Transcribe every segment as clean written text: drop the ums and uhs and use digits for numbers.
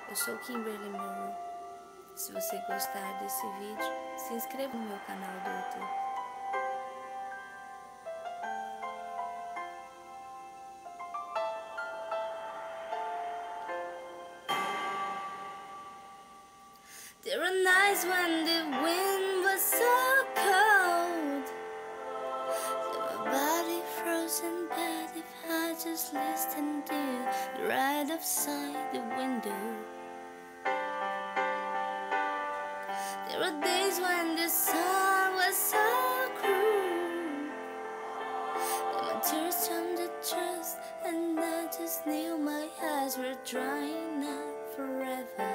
Eu sou Kimberly Moore. Se você gostar desse vídeo, se inscreva no meu canal do YouTube. There were nights when the wind was so cold that my body frozen bad if I just listened to the right outside the window. There were days when the sun was so cruel that my tears turned to trust, and I just knew my eyes were drying up forever.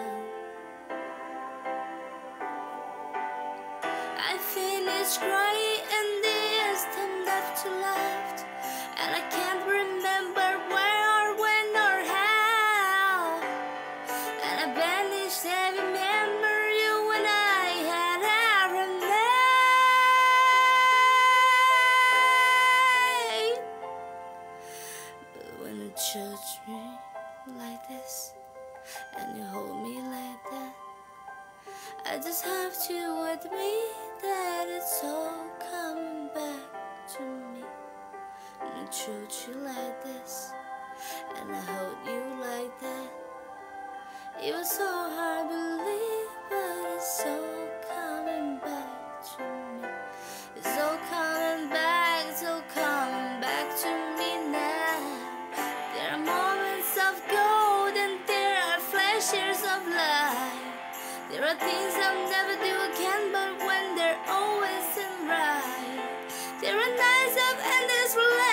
I finished crying and there's time left to laugh, and I can't remember where or when or how, and I banished every memory when I had ever made. But when you judge me like this and you hold me like that, I just have to admit that it's all coming back to me. And I treat you like this, and I hold you like that. It was so hard to believe, but it's all coming back to me. It's all coming back, it's all coming back to me now. There are moments of gold and there are flashes of light. There are things I'll never do again, but when they're always in right. There are nights of endless